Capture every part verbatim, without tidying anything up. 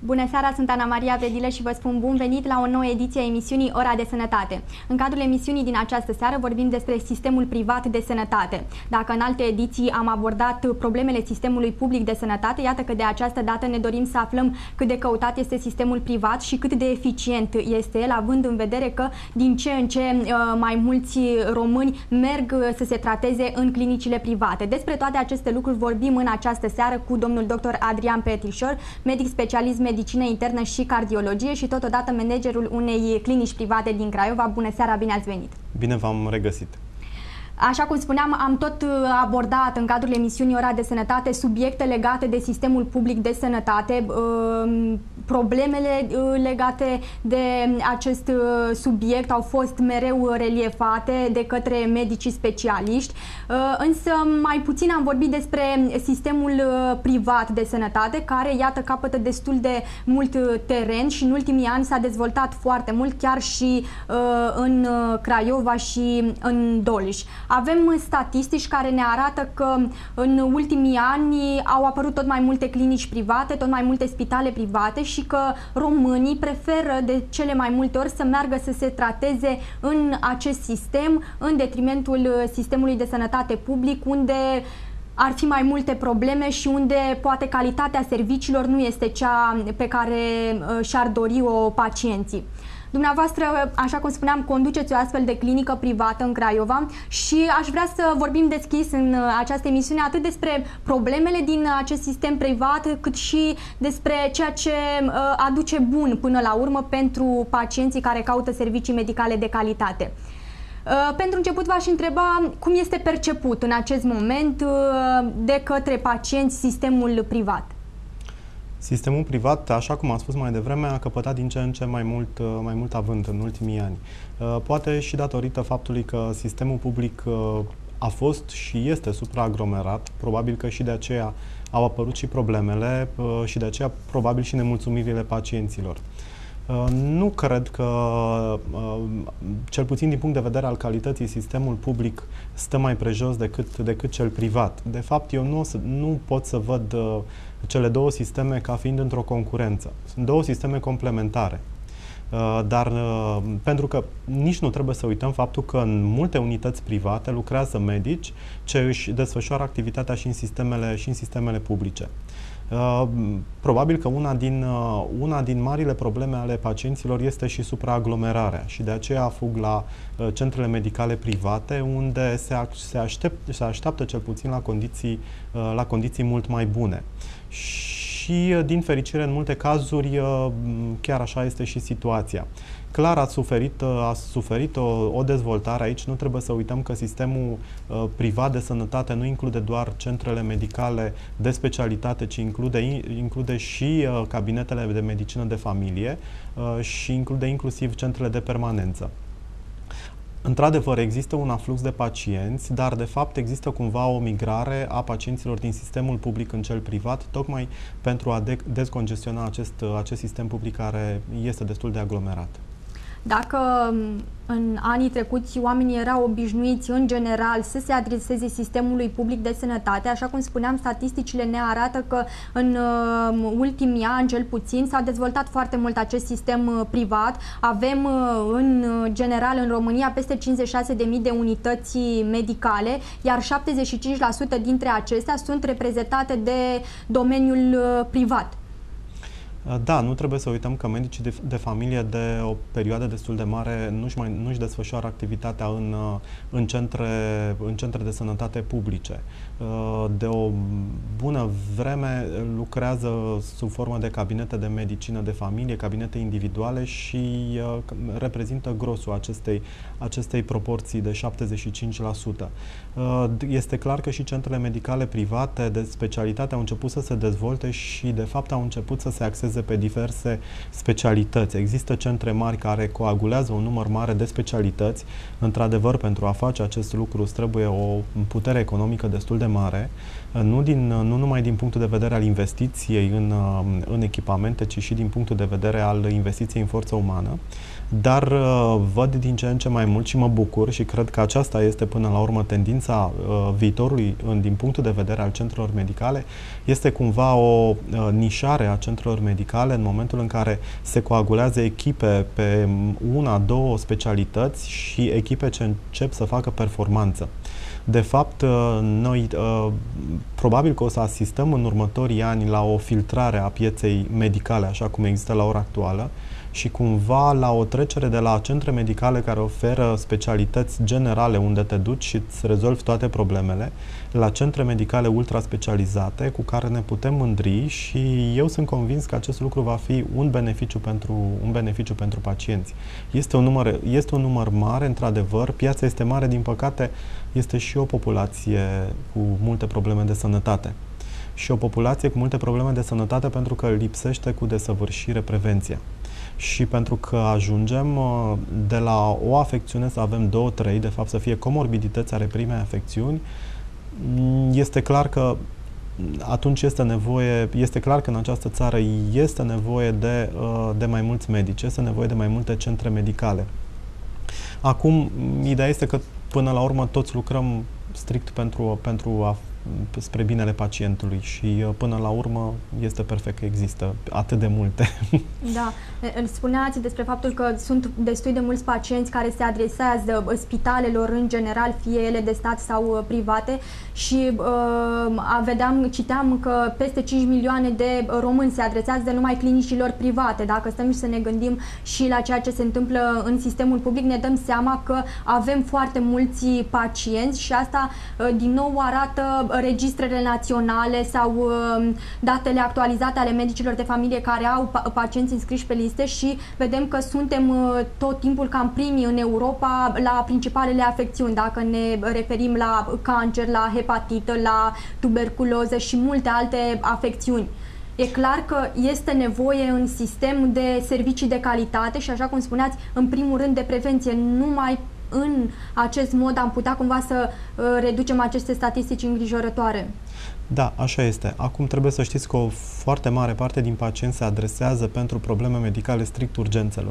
Bună seara, sunt Ana Maria Vedilă și vă spun bun venit la o nouă ediție a emisiunii Ora de Sănătate. În cadrul emisiunii din această seară vorbim despre sistemul privat de sănătate. Dacă în alte ediții am abordat problemele sistemului public de sănătate, iată că de această dată ne dorim să aflăm cât de căutat este sistemul privat și cât de eficient este el, având în vedere că din ce în ce mai mulți români merg să se trateze în clinicile private. Despre toate aceste lucruri vorbim în această seară cu domnul doctor Adrian Petrișor, medic specialist medicină internă și cardiologie și totodată managerul unei clinici private din Craiova. Bună seara, bine ați venit! Bine v-am regăsit! Așa cum spuneam, am tot abordat în cadrul emisiunii Ora de Sănătate subiecte legate de sistemul public de sănătate, problemele legate de acest subiect au fost mereu reliefate de către medicii specialiști, însă mai puțin am vorbit despre sistemul privat de sănătate, care, iată, capătă destul de mult teren și în ultimii ani s-a dezvoltat foarte mult, chiar și în Craiova și în Dolj. Avem statistici care ne arată că în ultimii ani au apărut tot mai multe clinici private, tot mai multe spitale private și că românii preferă de cele mai multe ori să meargă să se trateze în acest sistem, în detrimentul sistemului de sănătate public, unde ar fi mai multe probleme și unde poate calitatea serviciilor nu este cea pe care și-ar dori-o pacienții. Dumneavoastră, așa cum spuneam, conduceți o astfel de clinică privată în Craiova și aș vrea să vorbim deschis în această emisiune atât despre problemele din acest sistem privat, cât și despre ceea ce aduce bun până la urmă pentru pacienții care caută servicii medicale de calitate. Pentru început v-aș întreba cum este perceput în acest moment de către pacienți sistemul privat. Sistemul privat, așa cum am spus mai devreme, a căpătat din ce în ce mai mult, mai mult avânt în ultimii ani. Poate și datorită faptului că sistemul public a fost și este supraaglomerat, probabil că și de aceea au apărut și problemele și de aceea probabil și nemulțumirile pacienților. Nu cred că, cel puțin din punct de vedere al calității, sistemul public stă mai prejos decât, decât cel privat. De fapt, eu nu, nu pot să văd cele două sisteme ca fiind într-o concurență. Sunt două sisteme complementare. Dar pentru că nici nu trebuie să uităm faptul că în multe unități private lucrează medici ce își desfășoară activitatea și în sistemele, și în sistemele publice. Probabil că una din, una din marile probleme ale pacienților este și supraaglomerarea și de aceea fug la centrele medicale private, unde se, se, aștept, se așteaptă cel puțin la condiții, la condiții mult mai bune. Și, din fericire, în multe cazuri, chiar așa este și situația. Clar, a suferit, a suferit o, o dezvoltare aici. Nu trebuie să uităm că sistemul uh, privat de sănătate nu include doar centrele medicale de specialitate, ci include, include și uh, cabinetele de medicină de familie uh, și include inclusiv centrele de permanență. Într-adevăr, există un aflux de pacienți, dar de fapt există cumva o migrare a pacienților din sistemul public în cel privat, tocmai pentru a de dezcongestiona acest, acest sistem public care este destul de aglomerat. Dacă în anii trecuți oamenii erau obișnuiți în general să se adreseze sistemului public de sănătate, așa cum spuneam, statisticile ne arată că în ultimii ani, cel puțin, s-a dezvoltat foarte mult acest sistem privat. Avem în general în România peste cincizeci și șase de mii de unități medicale, iar șaptezeci și cinci la sută dintre acestea sunt reprezentate de domeniul privat. Da, nu trebuie să uităm că medicii de, de familie de o perioadă destul de mare nu-și mai nu-și desfășoară activitatea în, în, centre, în centre de sănătate publice. De o bună vreme lucrează sub formă de cabinete de medicină de familie, cabinete individuale și reprezintă grosul acestei, acestei proporții de șaptezeci și cinci la sută. Este clar că și centrele medicale private de specialitate au început să se dezvolte și de fapt au început să se axeze pe diverse specialități. Există centre mari care coagulează un număr mare de specialități. Într-adevăr, pentru a face acest lucru îți trebuie o putere economică destul de mare, Nu, din, nu numai din punctul de vedere al investiției în, în echipamente, ci și din punctul de vedere al investiției în forță umană, dar uh, văd din ce în ce mai mult și mă bucur și cred că aceasta este până la urmă tendința uh, viitorului în, din punctul de vedere al centrelor medicale, este cumva o uh, nișare a centrelor medicale în momentul în care se coagulează echipe pe una, două specialități și echipe ce încep să facă performanță. De fapt, noi probabil că o să asistăm în următorii ani la o filtrare a pieței medicale, așa cum există la ora actuală, și cumva la o trecere de la centre medicale care oferă specialități generale unde te duci și îți rezolvi toate problemele, la centre medicale ultraspecializate cu care ne putem mândri și eu sunt convins că acest lucru va fi un beneficiu pentru, un beneficiu pentru pacienți. Este un număr, este un număr mare, într-adevăr, piața este mare, din păcate este și o populație cu multe probleme de sănătate. Și o populație cu multe probleme de sănătate pentru că lipsește cu desăvârșire prevenția. Și pentru că ajungem de la o afecțiune să avem două, trei, de fapt să fie comorbidități ale primei afecțiuni, este clar că atunci este nevoie, este clar că în această țară este nevoie de, de mai mulți medici, este nevoie de mai multe centre medicale. Acum, ideea este că până la urmă toți lucrăm strict pentru, pentru a spre binele pacientului și până la urmă este perfect că există atât de multe. Da. Spuneați despre faptul că sunt destui de mulți pacienți care se adresează spitalelor în general, fie ele de stat sau private, și uh, vedeam, citeam că peste cinci milioane de români se adresează numai clinicilor private. Dacă stăm și să ne gândim și la ceea ce se întâmplă în sistemul public, ne dăm seama că avem foarte mulți pacienți și asta uh, din nou arată registrele naționale sau datele actualizate ale medicilor de familie care au pacienți înscriși pe liste și vedem că suntem tot timpul cam primii în Europa la principalele afecțiuni, dacă ne referim la cancer, la hepatită, la tuberculoză și multe alte afecțiuni. E clar că este nevoie în sistem de servicii de calitate și, așa cum spuneați, în primul rând de prevenție. Numai în acest mod am putea cumva să uh, reducem aceste statistici îngrijorătoare. Da, așa este. Acum trebuie să știți că o foarte mare parte din pacienți se adresează pentru probleme medicale strict urgențelor.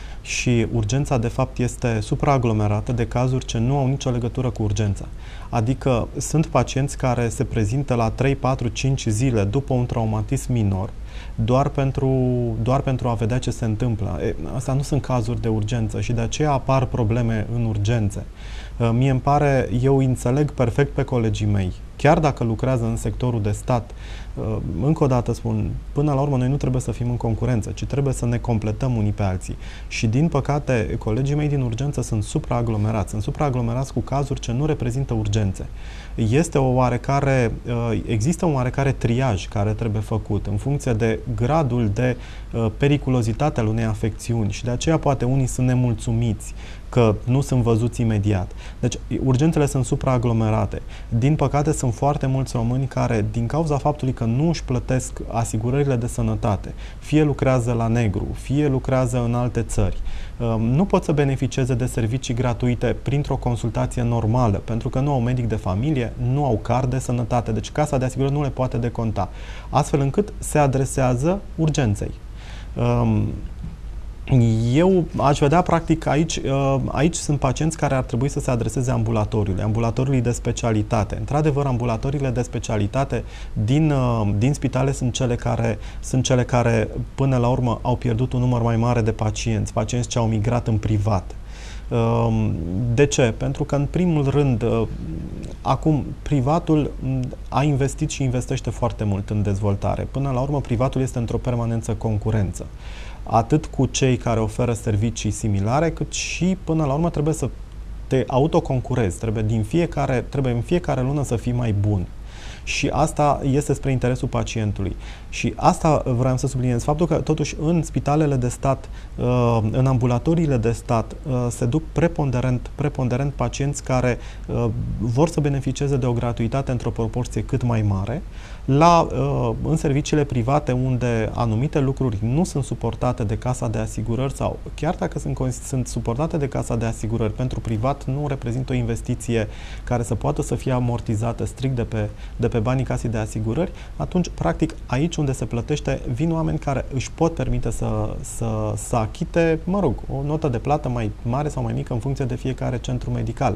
Și urgența, de fapt, este supraaglomerată de cazuri ce nu au nicio legătură cu urgența. Adică sunt pacienți care se prezintă la trei, patru, cinci zile după un traumatism minor, doar pentru, doar pentru a vedea ce se întâmplă. E, astea nu sunt cazuri de urgență și de aceea apar probleme în urgențe. Mie îmi pare, eu înțeleg perfect pe colegii mei, chiar dacă lucrează în sectorul de stat. Încă o dată spun, până la urmă noi nu trebuie să fim în concurență, ci trebuie să ne completăm unii pe alții. Și din păcate, colegii mei din urgență sunt supraaglomerați, sunt supraaglomerați cu cazuri ce nu reprezintă urgențe. Este o oarecare, există un oarecare triaj care trebuie făcut în funcție de gradul de periculozitate al unei afecțiuni și de aceea poate unii sunt nemulțumiți că nu sunt văzuți imediat. Deci, urgențele sunt supraaglomerate. Din păcate, sunt foarte mulți români care, din cauza faptului că nu își plătesc asigurările de sănătate, fie lucrează la negru, fie lucrează în alte țări, nu pot să beneficieze de servicii gratuite printr-o consultație normală, pentru că nu au medic de familie, nu au card de sănătate, deci casa de asigurări nu le poate deconta, astfel încât se adresează urgenței. Eu aș vedea, practic, aici, aici sunt pacienți care ar trebui să se adreseze ambulatoriului, ambulatoriului de specialitate. Într-adevăr, ambulatoriile de specialitate din, din spitale sunt cele, care, sunt cele care, până la urmă, au pierdut un număr mai mare de pacienți, pacienți ce au migrat în privat. De ce? Pentru că, în primul rând, acum, privatul a investit și investește foarte mult în dezvoltare. Până la urmă, privatul este într-o permanență concurență, atât cu cei care oferă servicii similare, cât și, până la urmă, trebuie să te autoconcurezi, trebuie, din fiecare, trebuie în fiecare lună să fii mai bun. Și asta este spre interesul pacientului. Și asta vreau să subliniez, faptul că totuși în spitalele de stat, în ambulatoriile de stat, se duc preponderent, preponderent pacienți care vor să beneficieze de o gratuitate într-o proporție cât mai mare, la, în serviciile private unde anumite lucruri nu sunt suportate de casa de asigurări sau chiar dacă sunt, sunt suportate de casa de asigurări, pentru privat nu reprezintă o investiție care să poată să fie amortizată strict de pe, de pe banii casei de asigurări, atunci, practic, aici unde se plătește, vin oameni care își pot permite să, să, să achite, mă rog, o notă de plată mai mare sau mai mică în funcție de fiecare centru medical.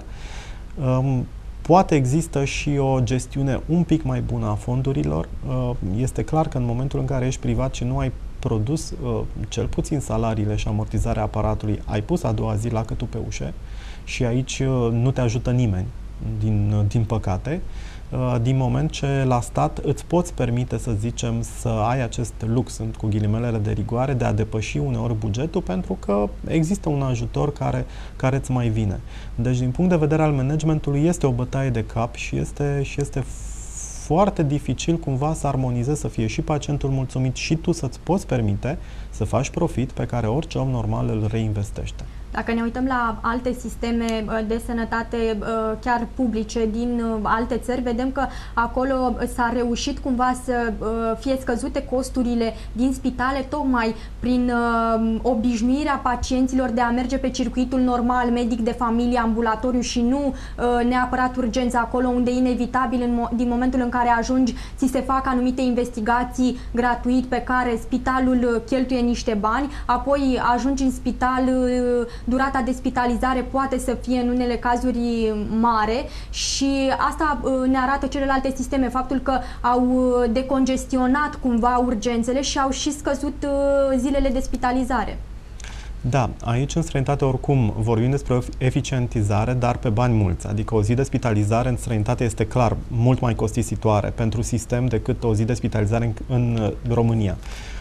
Um, Poate există și o gestiune un pic mai bună a fondurilor. Este clar că în momentul în care ești privat și nu ai produs cel puțin salariile și amortizarea aparatului, ai pus a doua zi la câtul pe ușă și aici nu te ajută nimeni, din, din păcate, din moment ce la stat îți poți permite, să zicem, să ai acest lux, cu ghilimelele de rigoare, de a depăși uneori bugetul, pentru că există un ajutor care, care îți mai vine. Deci, din punct de vedere al managementului, este o bătaie de cap și este, și este foarte dificil cumva să armonizezi, să fie și pacientul mulțumit și tu să-ți poți permite să faci profit pe care orice om normal îl reinvestește. Dacă ne uităm la alte sisteme de sănătate chiar publice din alte țări, vedem că acolo s-a reușit cumva să fie scăzute costurile din spitale tocmai prin obișnuirea pacienților de a merge pe circuitul normal, medic de familie, ambulatoriu și nu neapărat urgență, acolo unde e inevitabil din momentul în care ajungi, ți se fac anumite investigații gratuit pe care spitalul cheltuie niște bani, apoi ajungi în spital, durata de spitalizare poate să fie în unele cazuri mare și asta ne arată celelalte sisteme, faptul că au decongestionat cumva urgențele și au și scăzut zilele de spitalizare. Da, aici în străinătate oricum vorbim despre eficientizare, dar pe bani mulți. Adică o zi de spitalizare în străinătate este clar mult mai costisitoare pentru sistem decât o zi de spitalizare în, în România.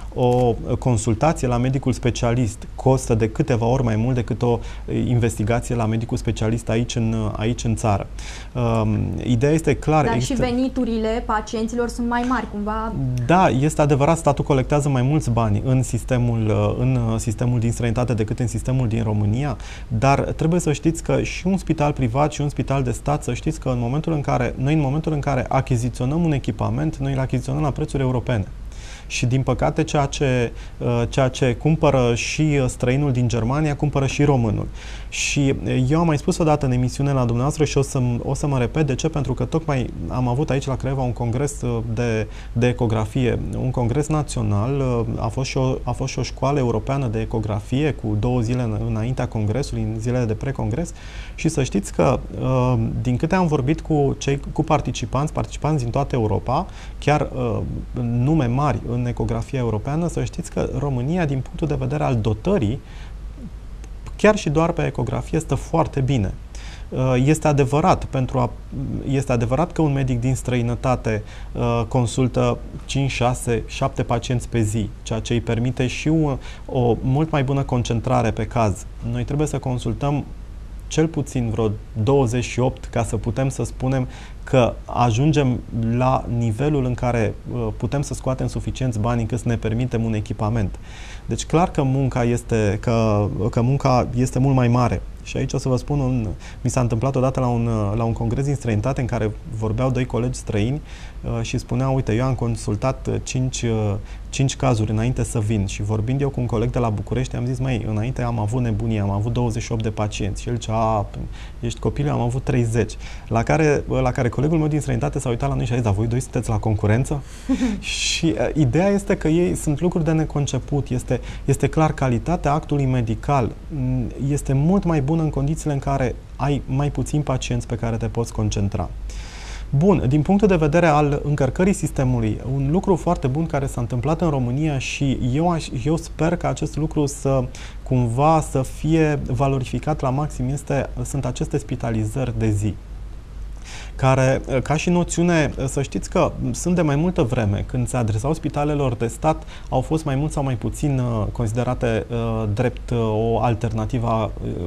O consultație la medicul specialist costă de câteva ori mai mult decât o investigație la medicul specialist aici în, aici în țară. Um, ideea este clar. Dar există... și veniturile pacienților sunt mai mari, cumva. Da, este adevărat, statul colectează mai mulți bani în sistemul, în sistemul din străinătate decât în sistemul din România, dar trebuie să știți că și un spital privat și un spital de stat, să știți că în momentul în care, noi în momentul în care achiziționăm un echipament, noi îl achiziționăm la prețuri europene. Și, din păcate, ceea ce, ceea ce cumpără și străinul din Germania, cumpără și românul. Și eu am mai spus odată în emisiune la dumneavoastră și o să, o să mă repet. De ce? Pentru că tocmai am avut aici la Craiova un congres de, de ecografie, un congres național, a fost, și o, a fost și o școală europeană de ecografie cu două zile înaintea congresului, în zilele de precongres, și să știți că, din câte am vorbit cu, cei, cu participanți, participanți din toată Europa, chiar nume mari în ecografia europeană, să știți că România, din punctul de vedere al dotării, chiar și doar pe ecografie, stă foarte bine. Este adevărat, pentru a, este adevărat că un medic din străinătate consultă cinci, șase, șapte pacienți pe zi, ceea ce îi permite și o, o mult mai bună concentrare pe caz. Noi trebuie să consultăm cel puțin vreo douăzeci și opt ca să putem să spunem că ajungem la nivelul în care putem să scoatem suficienți bani încât să ne permitem un echipament. Deci clar că munca este, că, că munca este mult mai mare. Și aici o să vă spun, un, mi s-a întâmplat odată la un, la un congres din străinătate în care vorbeau doi colegi străini uh, și spuneau, uite, eu am consultat cinci, uh, cinci cazuri înainte să vin și vorbind eu cu un coleg de la București, am zis, măi, înainte am avut nebunie, am avut douăzeci și opt de pacienți și el zicea, a, ești copil, am avut treizeci. La care, la care colegul meu din străinătate s-a uitat la noi și a zis, dar voi doi sunteți la concurență? Și uh, ideea este că ei sunt lucruri de neconceput, este, este clar, calitatea actului medical este mult mai bună în condițiile în care ai mai puțini pacienți pe care te poți concentra. Bun, din punctul de vedere al încărcării sistemului, un lucru foarte bun care s-a întâmplat în România și eu, aș, eu sper că acest lucru să cumva să fie valorificat la maxim este, sunt aceste spitalizări de zi, care, ca și noțiune, să știți că sunt de mai multă vreme, când se adresau spitalelor de stat, au fost mai mult sau mai puțin considerate uh, drept uh, o alternativă a,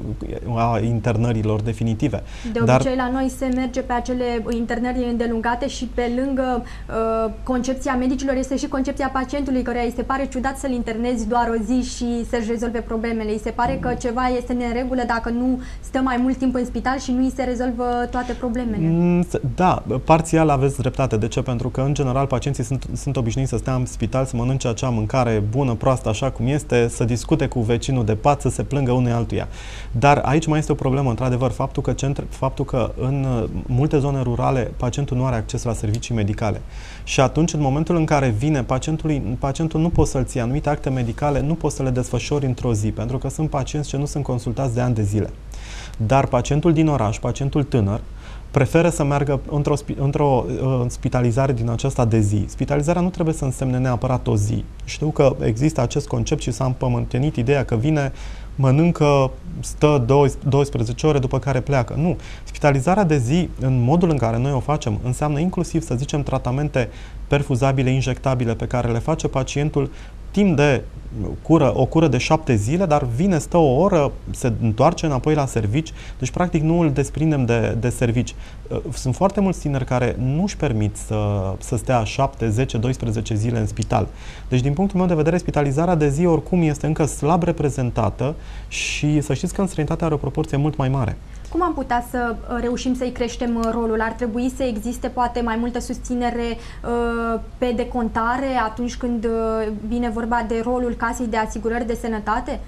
a internărilor definitive. De obicei, Dar, la noi se merge pe acele internări îndelungate și pe lângă uh, concepția medicilor este și concepția pacientului, căruia îi se pare ciudat să-l internezi doar o zi și să-și rezolve problemele. Îi se pare că ceva este în neregulă dacă nu stă mai mult timp în spital și nu îi se rezolvă toate problemele. Da, parțial aveți dreptate. De ce? Pentru că, în general, pacienții sunt, sunt obișnuiți să stea în spital, să mănânce acea mâncare bună, proastă, așa cum este, să discute cu vecinul de pat, să se plângă unul altuia. Dar aici mai este o problemă, într-adevăr, faptul că, centre, faptul că în multe zone rurale pacientul nu are acces la servicii medicale. Și atunci, în momentul în care vine, pacientul, pacientul nu poți să-l ții anumite acte medicale, nu poți să le desfășori într-o zi, pentru că sunt pacienți ce nu sunt consultați de ani de zile. Dar pacientul din oraș, pacientul tânăr, preferă să meargă într-o, într-o uh, spitalizare din aceasta de zi. Spitalizarea nu trebuie să însemne neapărat o zi. Știu că există acest concept și s-a împământenit ideea că vine, mănâncă, stă douăsprezece ore, după care pleacă. Nu. Spitalizarea de zi, în modul în care noi o facem, înseamnă inclusiv, să zicem, tratamente perfuzabile, injectabile, pe care le face pacientul timp de cură, o cură de șapte zile, dar vine, stă o oră, se întoarce înapoi la servici, deci practic nu îl desprindem de, de servici. Sunt foarte mulți tineri care nu își permit să, să stea șapte, zece, doisprezece zile în spital. Deci, din punctul meu de vedere, spitalizarea de zi oricum este încă slab reprezentată și să știți că în străinătate are o proporție mult mai mare. Cum am putea să reușim să-i creștem rolul? Ar trebui să existe poate mai multă susținere uh, pe decontare atunci când uh, vine vorba de rolul Casei de Asigurări de Sănătate?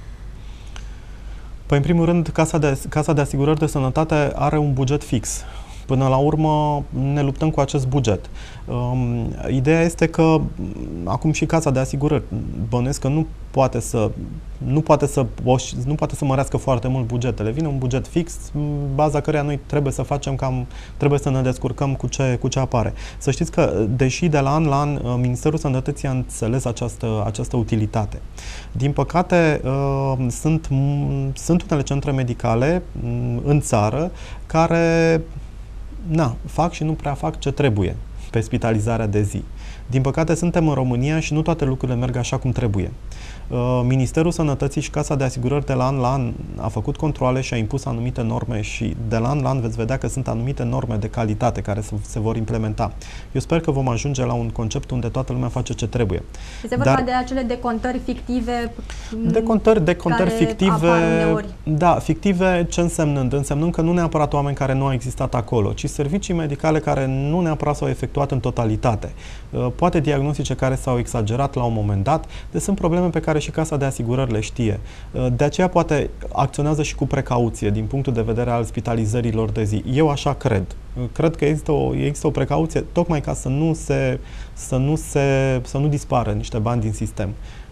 Păi, în primul rând, Casa de, Casa de Asigurări de Sănătate are un buget fix. Până la urmă ne luptăm cu acest buget. Um, ideea este că acum și Casa de Asigurări bănuiesc că nu poate să nu poate să nu poate să mărească foarte mult bugetele. Vine un buget fix, baza căreia noi trebuie să facem cam trebuie să ne descurcăm cu ce cu ce apare. Să știți că deși de la an la an Ministerul Sănătății a înțeles această această utilitate. Din păcate sunt sunt unele centre medicale în țară care Na, fac și nu prea fac ce trebuie pe spitalizarea de zi. Din păcate, suntem în România și nu toate lucrurile merg așa cum trebuie. Ministerul Sănătății și Casa de Asigurări de la an la an a făcut controale și a impus anumite norme și de la an la an veți vedea că sunt anumite norme de calitate care se vor implementa. Eu sper că vom ajunge la un concept unde toată lumea face ce trebuie. Este vorba Dar, de acele decontări fictive decontări, decontări fictive, da, fictive ce însemnând? Însemnând că nu neapărat oameni care nu au existat acolo, ci servicii medicale care nu neapărat s-au efectuat în totalitate. Poate diagnostice care s-au exagerat la un moment dat, deci sunt probleme pe care și Casa de Asigurări le știe. De aceea poate acționează și cu precauție din punctul de vedere al spitalizărilor de zi. Eu așa cred. Cred că există o, există o precauție tocmai ca să nu se, să nu se, să nu dispară niște bani din sistem.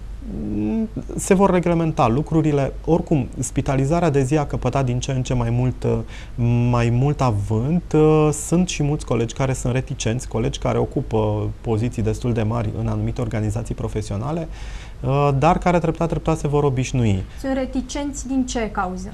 Se vor reglementa lucrurile. Oricum, spitalizarea de zi a căpătat din ce în ce mai mult, mai mult avânt. Sunt și mulți colegi care sunt reticenți, colegi care ocupă poziții destul de mari în anumite organizații profesionale, dar care treptat, treptat se vor obișnui. Sunt reticenți din ce cauză?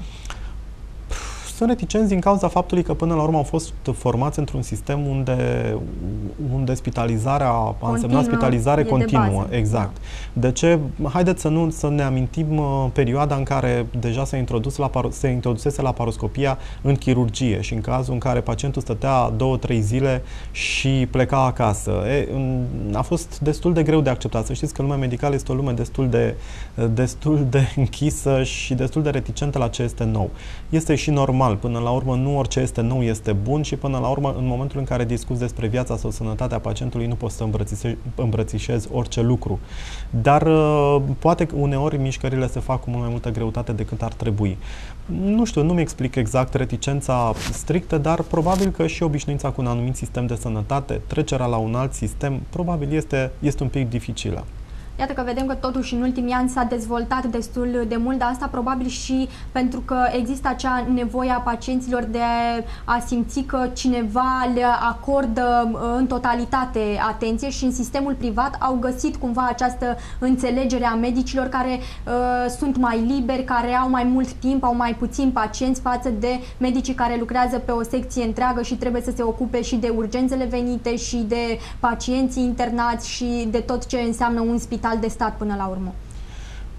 Sunt reticenți din cauza faptului că până la urmă au fost formați într-un sistem unde, unde spitalizarea a însemnat spitalizare continuă. Exact. De ce? Haideți să nu să ne amintim uh, perioada în care deja se, introdus la, se introdusese laparoscopia în chirurgie și în cazul în care pacientul stătea două, trei zile și pleca acasă. E, a fost destul de greu de acceptat. Să știți că lumea medicală este o lume destul de, destul de închisă și destul de reticentă la ce este nou. Este și normal. Până la urmă, nu orice este nou este bun și până la urmă, în momentul în care discuți despre viața sau sănătatea pacientului, nu poți să îmbrățișezi, îmbrățișezi orice lucru. Dar poate uneori mișcările se fac cu mult mai multă greutate decât ar trebui. Nu știu, nu mi explic exact reticența strictă, dar probabil că și obișnuința cu un anumit sistem de sănătate, trecerea la un alt sistem, probabil este, este un pic dificilă. Iată că vedem că totuși în ultimii ani s-a dezvoltat destul de mult, dar asta probabil și pentru că există acea nevoie a pacienților de a simți că cineva le acordă în totalitate atenție și în sistemul privat au găsit cumva această înțelegere a medicilor care uh, sunt mai liberi, care au mai mult timp, au mai puțin pacienți față de medicii care lucrează pe o secție întreagă și trebuie să se ocupe și de urgențele venite și de pacienții internați și de tot ce înseamnă un spital de stat până la urmă.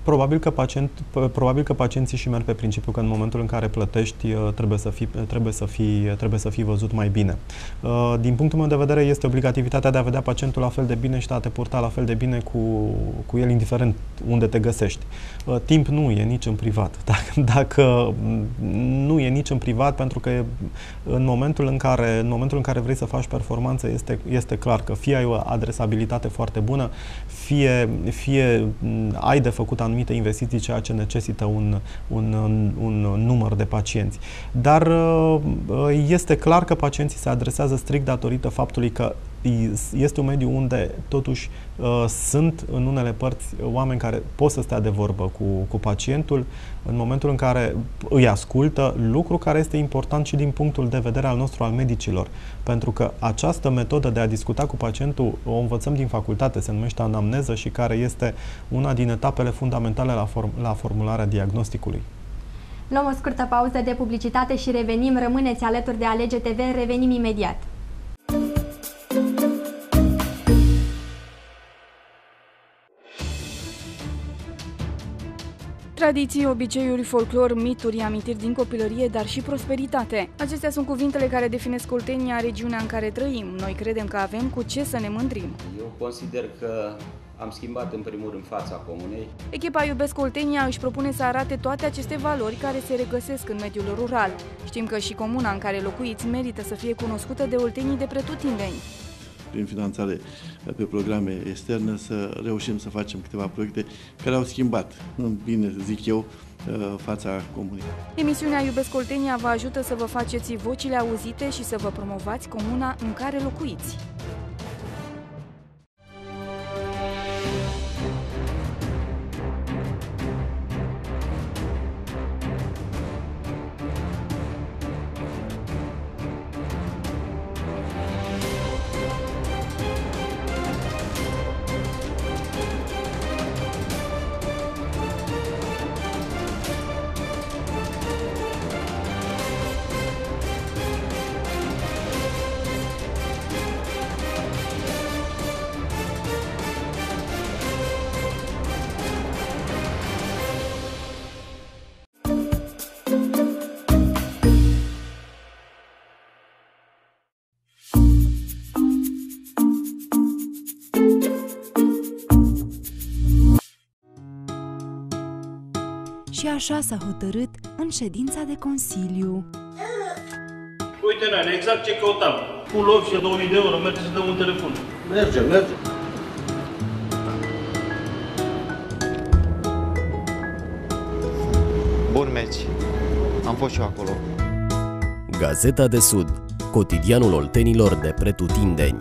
Probabil că, pacient, probabil că pacienții și merg pe principiu că în momentul în care plătești trebuie să fii, trebuie să fii, trebuie să fii văzut mai bine. Din punctul meu de vedere este obligativitatea de a vedea pacientul la fel de bine și de a te purta la fel de bine cu, cu el, indiferent unde te găsești. Timp nu e nici în privat. Dacă, dacă nu e nici în privat, pentru că în momentul în care, în momentul în care vrei să faci performanță, este, este clar că fie ai o adresabilitate foarte bună, fie, fie ai de făcut anumite investiții, ceea ce necesită un, un, un, un număr de pacienți. Dar este clar că pacienții se adresează strict datorită faptului că este un mediu unde totuși sunt în unele părți oameni care pot să stea de vorbă cu, cu pacientul în momentul în care îi ascultă, lucru care este important și din punctul de vedere al nostru, al medicilor. Pentru că această metodă de a discuta cu pacientul o învățăm din facultate, se numește anamneză și care este una din etapele fundamentale la, form la formularea diagnosticului. Luăm o scurtă pauză de publicitate și revenim. Rămâneți alături de Alege T V, revenim imediat. Tradiții, obiceiuri, folclor, mituri, amintiri din copilărie, dar și prosperitate. Acestea sunt cuvintele care definesc Oltenia, regiunea în care trăim. Noi credem că avem cu ce să ne mândrim. Eu consider că am schimbat în primul rând fața comunei. Echipa Iubesc Oltenia își propune să arate toate aceste valori care se regăsesc în mediul rural. Știm că și comuna în care locuiți merită să fie cunoscută de oltenii de pretutindeni. Prin finanțare pe programe externe, să reușim să facem câteva proiecte care au schimbat, în bine zic eu, fața comunei. Emisiunea Iubesc Oltenia vă ajută să vă faceți vocile auzite și să vă promovați comuna în care locuiți. Și așa s-a hotărât în ședința de Consiliu. Uite, Nane, exact ce căutam. Full off și două mii de euro, merge să dăm un telefon. Merge, merge. Bun meci. Am fost și eu acolo. Gazeta de Sud, cotidianul oltenilor de pretutindeni.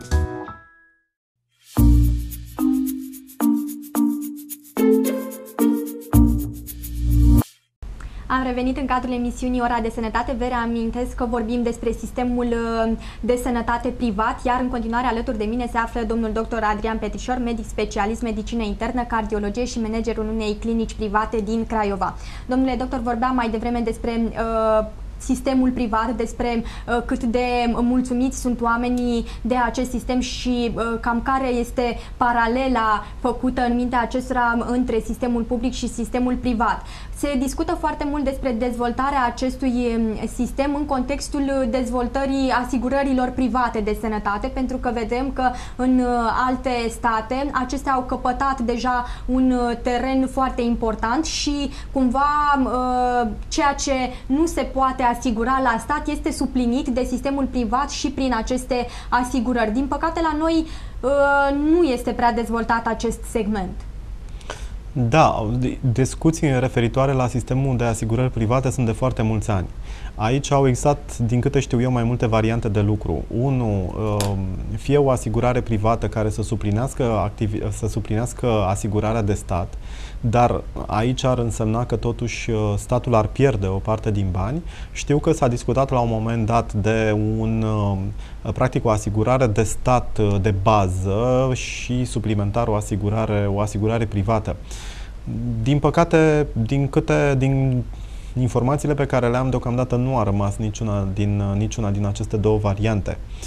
Am revenit în cadrul emisiunii Ora de Sănătate. Vă reamintesc că vorbim despre sistemul de sănătate privat, iar în continuare alături de mine se află domnul doctor Adrian Petrișor, medic specialist, medicină internă, cardiologie și managerul unei clinici private din Craiova. Domnule doctor, vorbeam mai devreme despre uh, sistemul privat, despre uh, cât de mulțumiți sunt oamenii de acest sistem și uh, cam care este paralela făcută în mintea acestora între sistemul public și sistemul privat. Se discută foarte mult despre dezvoltarea acestui sistem în contextul dezvoltării asigurărilor private de sănătate, pentru că vedem că în alte state acestea au căpătat deja un teren foarte important și cumva ceea ce nu se poate asigura la stat este suplinit de sistemul privat și prin aceste asigurări. Din păcate la noi nu este prea dezvoltat acest segment. Da, discuții referitoare la sistemul de asigurări private sunt de foarte mulți ani. Aici au existat, din câte știu eu, mai multe variante de lucru. Unu, fie o asigurare privată care să suplinească, să suplinească asigurarea de stat, dar aici ar însemna că totuși statul ar pierde o parte din bani. Știu că s-a discutat la un moment dat de un, practic o asigurare de stat de bază și suplimentar o asigurare, o asigurare privată. Din păcate, din câte, din informațiile pe care le am deocamdată nu a rămas niciuna din, niciuna din aceste două variante.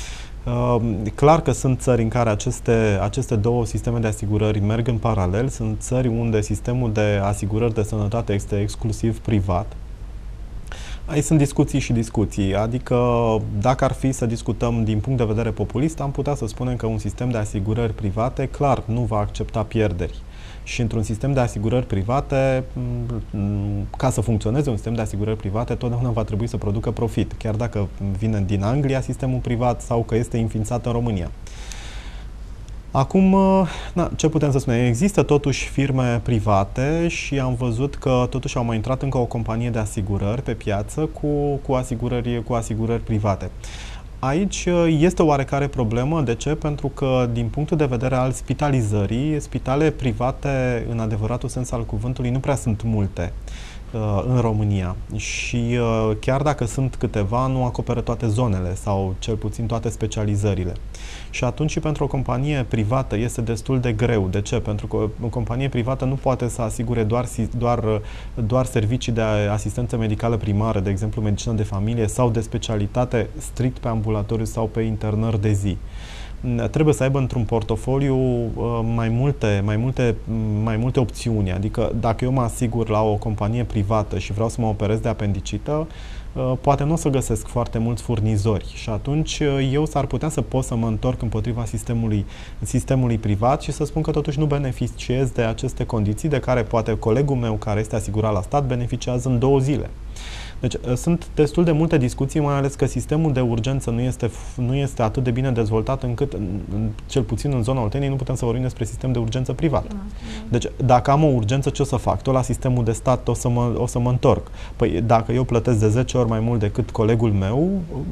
Clar că sunt țări în care aceste, aceste două sisteme de asigurări merg în paralel, sunt țări unde sistemul de asigurări de sănătate este exclusiv privat. Aici sunt discuții și discuții, adică dacă ar fi să discutăm din punct de vedere populist, am putea să spunem că un sistem de asigurări private, clar, nu va accepta pierderi. Și într-un sistem de asigurări private, ca să funcționeze un sistem de asigurări private, totdeauna va trebui să producă profit, chiar dacă vine din Anglia sistemul privat sau că este înființat în România. Acum, na, ce putem să spunem? Există totuși firme private și am văzut că totuși au mai intrat încă o companie de asigurări pe piață cu, cu, asigurări, cu asigurări private. Aici este o oarecare problemă. De ce? Pentru că, din punctul de vedere al spitalizării, spitale private, în adevăratul sens al cuvântului, nu prea sunt multe uh, în România. Și uh, chiar dacă sunt câteva, nu acoperă toate zonele sau cel puțin toate specializările. Și atunci și pentru o companie privată este destul de greu. De ce? Pentru că o companie privată nu poate să asigure doar, doar, doar servicii de asistență medicală primară, de exemplu medicină de familie sau de specialitate strict pe ambulatoriu sau pe internări de zi. Trebuie să aibă într-un portofoliu mai multe, mai, multe, mai multe opțiuni. Adică dacă eu mă asigur la o companie privată și vreau să mă operez de apendicită, poate nu o să găsesc foarte mulți furnizori și atunci eu s-ar putea să pot să mă întorc împotriva sistemului, sistemului privat și să spun că totuși nu beneficiez de aceste condiții de care poate colegul meu care este asigurat la stat beneficiază în două zile. Deci sunt destul de multe discuții, mai ales că sistemul de urgență nu este, nu este atât de bine dezvoltat încât, cel puțin în zona Olteniei, nu putem să vorbim despre sistem de urgență privat. Deci dacă am o urgență, ce o să fac? Tot la sistemul de stat o să mă, o să mă întorc. Păi dacă eu plătesc de zece ori mai mult decât colegul meu,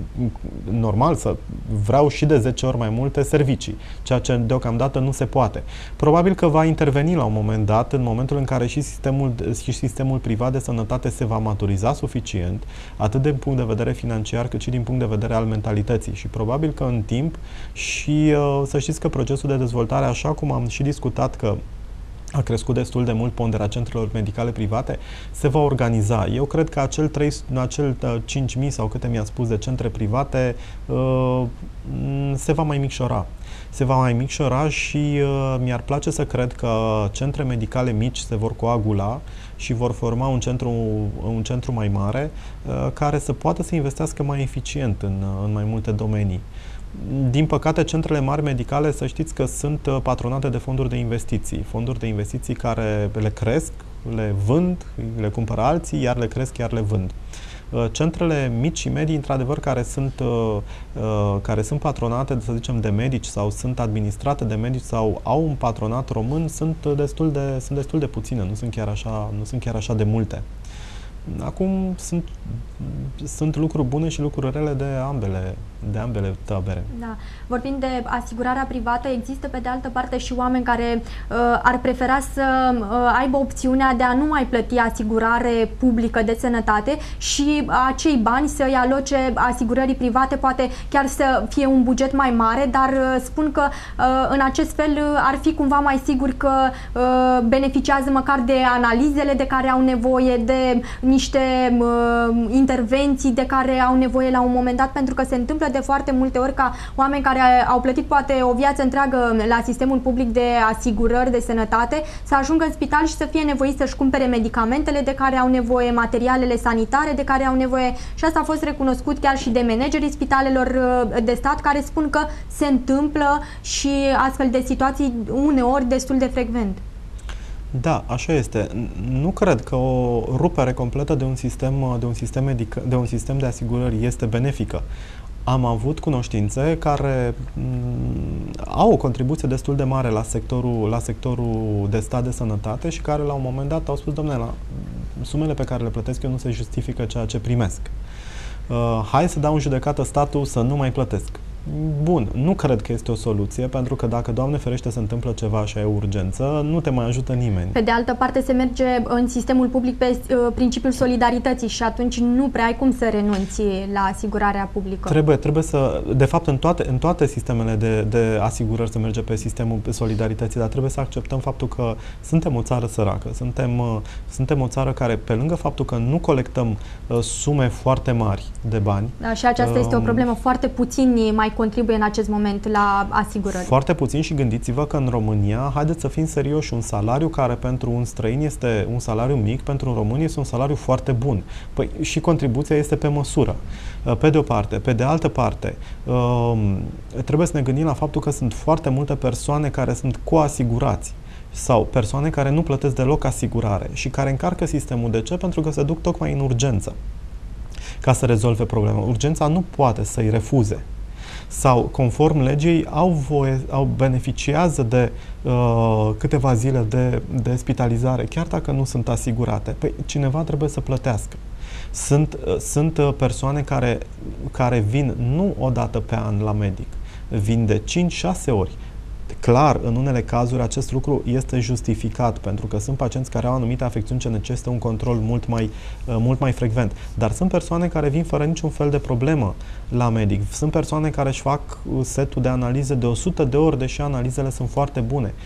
normal să vreau și de zece ori mai multe servicii, ceea ce deocamdată nu se poate. Probabil că va interveni la un moment dat, în momentul în care și sistemul, și sistemul privat de sănătate se va maturiza suficient, atât din punct de vedere financiar, cât și din punct de vedere al mentalității. Și probabil că în timp și uh, să știți că procesul de dezvoltare, așa cum am și discutat că a crescut destul de mult ponderea centrelor medicale private, se va organiza. Eu cred că acel, trei, acel cinci mii sau câte mi-a spus de centre private uh, se va mai micșora. Se va mai micșora și uh, mi-ar place să cred că centre medicale mici se vor coagula și vor forma un centru, un centru mai mare uh, care să poată să investească mai eficient în, în mai multe domenii. Din păcate, centrele mari medicale, să știți că sunt patronate de fonduri de investiții. Fonduri de investiții care le cresc, le vând, le cumpără alții, iar le cresc, iar le vând. Centrele mici și medii, într-adevăr, care sunt, care sunt patronate, să zicem, de medici sau sunt administrate de medici sau au un patronat român, sunt destul de, sunt destul de puține, nu sunt chiar așa, nu sunt chiar așa de multe. Acum sunt, sunt lucruri bune și lucruri rele de ambele, de ambele tabere. Da. Vorbind de asigurarea privată, există pe de altă parte și oameni care uh, ar prefera să uh, aibă opțiunea de a nu mai plăti asigurare publică de sănătate și acei bani să îi aloce asigurării private, poate chiar să fie un buget mai mare, dar uh, spun că uh, în acest fel uh, ar fi cumva mai sigur că uh, beneficiază măcar de analizele de care au nevoie, de niște uh, intervenții de care au nevoie la un moment dat, pentru că se întâmplă de foarte multe ori ca oameni care au plătit poate o viață întreagă la sistemul public de asigurări de sănătate să ajungă în spital și să fie nevoiți să-și cumpere medicamentele de care au nevoie, materialele sanitare de care au nevoie, și asta a fost recunoscut chiar și de managerii spitalelor de stat, care spun că se întâmplă și astfel de situații uneori destul de frecvent. Da, așa este. Nu cred că o rupere completă de un sistem de un sistem medic, de un sistem de asigurări este benefică. Am avut cunoștințe care au o contribuție destul de mare la sectorul, la sectorul de stat de sănătate și care la un moment dat au spus: dom'le, la sumele pe care le plătesc eu nu se justifică ceea ce primesc. Uh, hai să dau în judecată statul să nu mai plătesc. Bun, nu cred că este o soluție, pentru că dacă, Doamne ferește, se întâmplă ceva și ai o urgență, nu te mai ajută nimeni. Pe de altă parte, se merge în sistemul public pe uh, principiul solidarității și atunci nu prea ai cum să renunți la asigurarea publică. Trebuie, trebuie să, de fapt, în toate, în toate sistemele de, de asigurări se merge pe sistemul solidarității, dar trebuie să acceptăm faptul că suntem o țară săracă, suntem, uh, suntem o țară care, pe lângă faptul că nu colectăm uh, sume foarte mari de bani. Da, și aceasta uh, este o problemă. Foarte puțini mai contribuie în acest moment la asigurări? Foarte puțin și gândiți-vă că în România, haideți să fim serioși, un salariu care pentru un străin este un salariu mic, pentru un român este un salariu foarte bun. Păi și contribuția este pe măsură, pe de o parte. Pe de altă parte, trebuie să ne gândim la faptul că sunt foarte multe persoane care sunt coasigurați sau persoane care nu plătesc deloc asigurare și care încarcă sistemul. De ce? Pentru că se duc tocmai în urgență ca să rezolve problema. Urgența nu poate să-i refuze. Sau, conform legii, au voie, au beneficiază de uh, câteva zile de, de spitalizare, chiar dacă nu sunt asigurate. Păi, cineva trebuie să plătească. Sunt, uh, sunt persoane care, care vin nu o dată pe an la medic, vin de cinci șase ori. Clar, în unele cazuri acest lucru este justificat, pentru că sunt pacienți care au anumite afecțiuni ce necesită un control mult mai, mult mai frecvent. Dar sunt persoane care vin fără niciun fel de problemă la medic. Sunt persoane care își fac setul de analize de o sută de ori, deși analizele sunt foarte bune.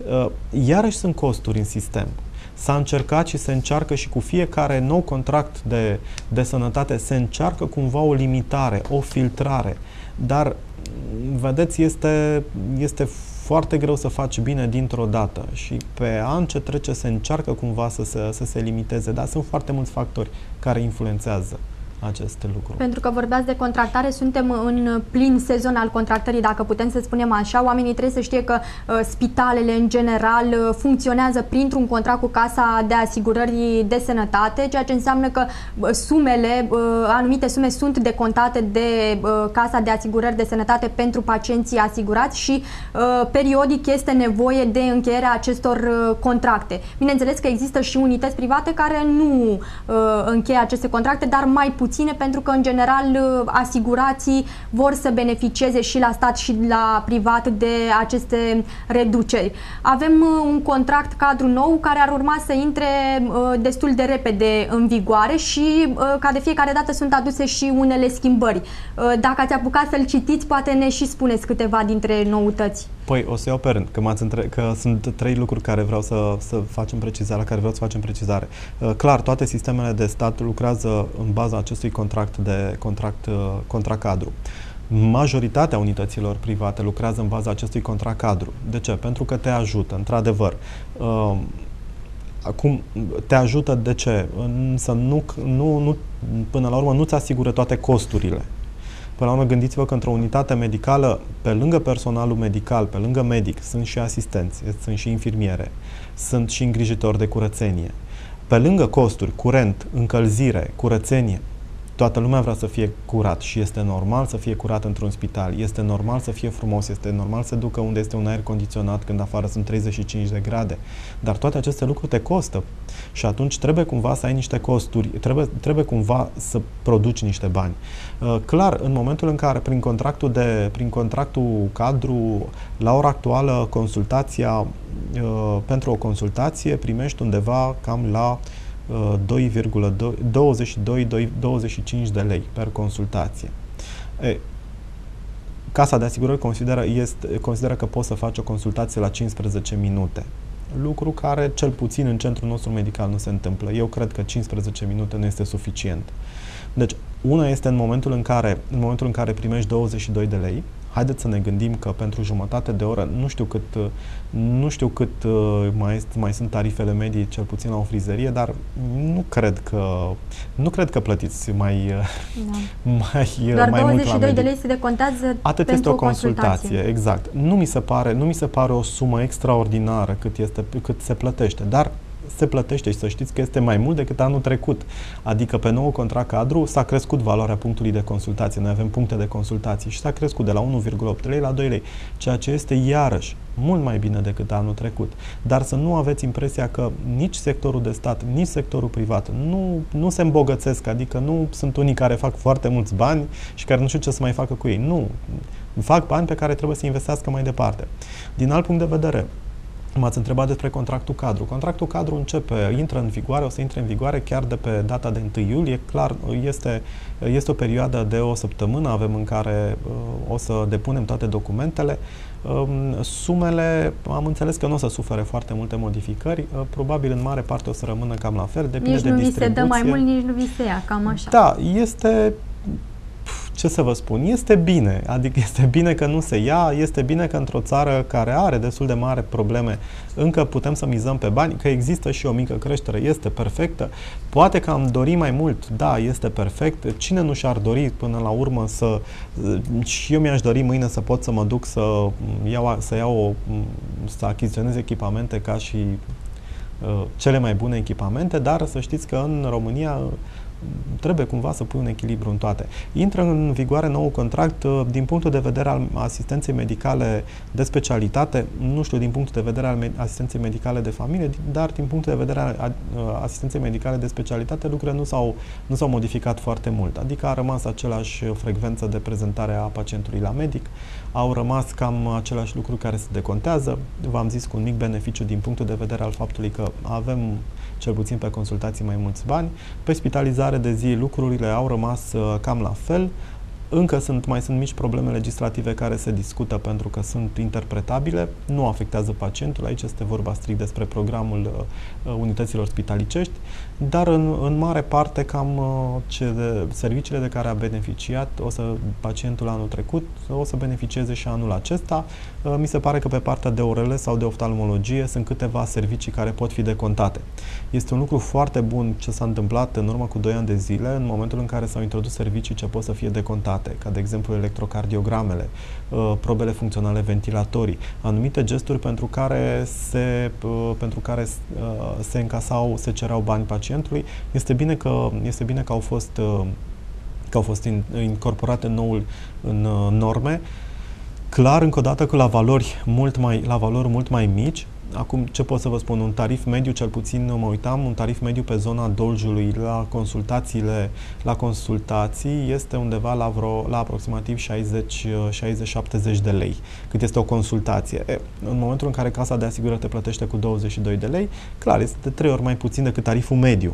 Iarăși sunt costuri în sistem. S-a încercat și se încearcă și cu fiecare nou contract de, de sănătate se încearcă cumva o limitare, o filtrare. Dar, vedeți, este, este foarte greu să faci bine dintr-o dată și pe an ce trece se încearcă cumva să se, să se limiteze, dar sunt foarte mulți factori care influențează aceste lucruri. Pentru că vorbeați de contractare, suntem în plin sezon al contractării, dacă putem să spunem așa. Oamenii trebuie să știe că uh, spitalele în general uh, funcționează printr-un contract cu Casa de Asigurări de Sănătate, ceea ce înseamnă că uh, sumele, uh, anumite sume sunt decontate de uh, Casa de Asigurări de Sănătate pentru pacienții asigurați și uh, periodic este nevoie de încheierea acestor uh, contracte. Bineînțeles că există și unități private care nu uh, încheie aceste contracte, dar mai puțin puține, pentru că, în general, asigurații vor să beneficieze și la stat și la privat de aceste reduceri. Avem un contract cadru nou care ar urma să intre destul de repede în vigoare și, ca de fiecare dată, sunt aduse și unele schimbări. Dacă ați apucat să-l citiți, poate ne și spuneți câteva dintre noutăți. Păi, o să iau pe rând, că, m-ați între... că sunt trei lucruri care vreau să, să facem precizare, la care vreau să facem precizare. Clar, toate sistemele de stat lucrează în baza acestui contract de contract, contract cadru. Majoritatea unităților private lucrează în baza acestui contract cadru. De ce? Pentru că te ajută, într-adevăr. Acum, te ajută de ce? Însă nu, nu, nu, până la urmă nu-ți asigură toate costurile. Până la urmă, gândiți-vă că într-o unitate medicală, pe lângă personalul medical, pe lângă medic, sunt și asistenți, sunt și infirmiere, sunt și îngrijitori de curățenie. Pe lângă costuri, curent, încălzire, curățenie, toată lumea vrea să fie curat și este normal să fie curat într-un spital, este normal să fie frumos, este normal să ducă unde este un aer condiționat când afară sunt treizeci și cinci de grade, dar toate aceste lucruri te costă și atunci trebuie cumva să ai niște costuri, trebuie, trebuie cumva să produci niște bani. Uh, clar, în momentul în care prin contractul, de, prin contractul cadru, la ora actuală, consultația, uh, pentru o consultație primești undeva cam la doi virgulă douăzeci și doi - douăzeci și cinci de lei per consultație. E, Casa de Asigurări consideră, este, consideră că poți să faci o consultație la cincisprezece minute. Lucru care, cel puțin în centrul nostru medical, nu se întâmplă. Eu cred că cincisprezece minute nu este suficient. Deci, una este în momentul în care, în momentul în care primești douăzeci și doi de lei, haideți să ne gândim că pentru jumătate de oră, nu știu cât, nu știu cât mai, mai sunt tarifele medii, cel puțin la o frizerie, dar nu cred că, nu cred că plătiți mai, da. mai, Doar mai mult la medic. douăzeci și doi de lei se decontează Atât pentru este o consultație. consultație, exact. Nu mi se pare, nu mi se pare o sumă extraordinară cât, este, cât se plătește, dar se plătește și să știți că este mai mult decât anul trecut. Adică pe nou contract cadru s-a crescut valoarea punctului de consultație. Noi avem puncte de consultație și s-a crescut de la unu virgulă opt lei la doi lei, ceea ce este iarăși mult mai bine decât anul trecut. Dar să nu aveți impresia că nici sectorul de stat, nici sectorul privat nu, nu se îmbogățesc, adică nu sunt unii care fac foarte mulți bani și care nu știu ce să mai facă cu ei. Nu. Fac bani pe care trebuie să investească mai departe. Din alt punct de vedere, m-ați întrebat despre contractul cadru. Contractul cadru începe, intră în vigoare, o să intre în vigoare chiar de pe data de întâi iulie. Clar, este, este o perioadă de o săptămână, avem în care uh, o să depunem toate documentele. Uh, sumele, am înțeles că nu o să sufere foarte multe modificări, uh, probabil în mare parte o să rămână cam la fel, depinde nici de nu vi distribuție. se dă mai mult, nici nu vi se ia, cam așa. Da, este... ce să vă spun, este bine, adică este bine că nu se ia, este bine că într-o țară care are destul de mari probleme încă putem să mizăm pe bani, că există și o mică creștere, este perfectă. Poate că am dori mai mult, da, este perfect. Cine nu și-ar dori până la urmă să... Și eu mi-aș dori mâine să pot să mă duc să iau, să iau o, să achiziționez echipamente ca și uh, cele mai bune echipamente, dar să știți că în România trebuie cumva să pui un echilibru în toate. Intră în vigoare nou contract din punctul de vedere al asistenței medicale de specialitate, nu știu din punctul de vedere al asistenței medicale de familie, dar din punctul de vedere al asistenței medicale de specialitate lucrurile nu s-au, nu s-au modificat foarte mult. Adică a rămas același frecvență de prezentare a pacientului la medic, au rămas cam același lucru care se decontează. V-am zis cu un mic beneficiu din punctul de vedere al faptului că avem cel puțin pe consultații mai mulți bani. Pe spitalizare de zi lucrurile au rămas uh, cam la fel. Încă sunt, mai sunt mici probleme legislative care se discută pentru că sunt interpretabile, nu afectează pacientul, aici este vorba strict despre programul uh, unităților spitalicești, dar în, în mare parte cam uh, ce de, serviciile de care a beneficiat o să, pacientul anul trecut o să beneficieze și anul acesta. Uh, mi se pare că pe partea de O R L sau de oftalmologie sunt câteva servicii care pot fi decontate. Este un lucru foarte bun ce s-a întâmplat în urmă cu doi ani de zile, în momentul în care s-au introdus servicii ce pot să fie decontate, ca de exemplu electrocardiogramele, probele funcționale ventilatorii, anumite gesturi pentru care se, pentru care se încasau, se cereau bani pacientului. Este bine că, este bine că au fost, că au fost incorporate noul în norme, clar încă o dată că la valori mult mai, la valori mult mai mici. Acum, ce pot să vă spun? Un tarif mediu, cel puțin mă uitam, un tarif mediu pe zona Dolgiului la consultațiile, la consultații este undeva la, vreo, la aproximativ șaizeci șaptezeci de lei, cât este o consultație. E, în momentul în care Casa de Asigurări te plătește cu douăzeci și doi de lei, clar, este de trei ori mai puțin decât tariful mediu.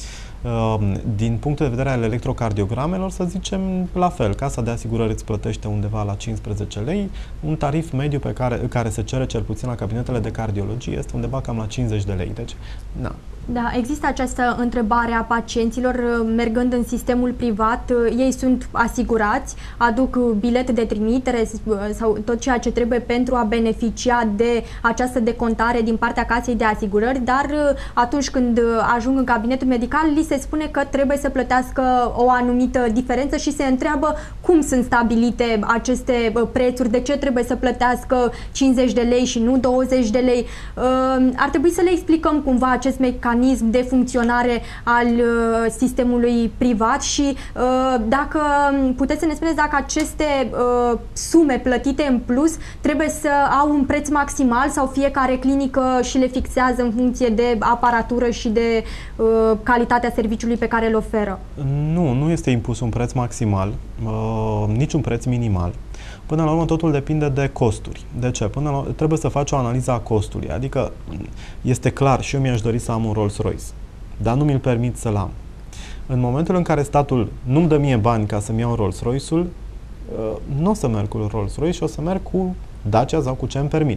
Din punctul de vedere al electrocardiogramelor, să zicem la fel, Casa de Asigurări îți plătește undeva la cincisprezece lei, un tarif mediu pe care, care se cere cel puțin la cabinetele de cardiologie este undeva cam la cincizeci de lei. Deci, na. Da, există această întrebare a pacienților, mergând în sistemul privat, ei sunt asigurați, aduc bilet de trimitere sau tot ceea ce trebuie pentru a beneficia de această decontare din partea Casei de Asigurări, dar atunci când ajung în cabinetul medical, li se spune că trebuie să plătească o anumită diferență și se întreabă cum sunt stabilite aceste prețuri, de ce trebuie să plătească cincizeci de lei și nu douăzeci de lei. Ar trebui să le explicăm cumva acest mecanism de funcționare al uh, sistemului privat și uh, dacă puteți să ne spuneți dacă aceste uh, sume plătite în plus trebuie să au un preț maximal sau fiecare clinică și le fixează în funcție de aparatură și de uh, calitatea serviciului pe care îl oferă. Nu, nu este impus un preț maximal, uh, nici un preț minimal. Până la urmă totul depinde de costuri. De ce? Până la urmă, trebuie să faci o analiză a costului. Adică este clar și eu mi-aș dori să am un Rolls-Royce, dar nu mi-l permit să-l am. În momentul în care statul nu-mi dă mie bani ca să-mi iau Rolls-Royce-ul, nu o să merg cu Rolls-Royce și o să merg cu Dacia sau cu ce îmi permit.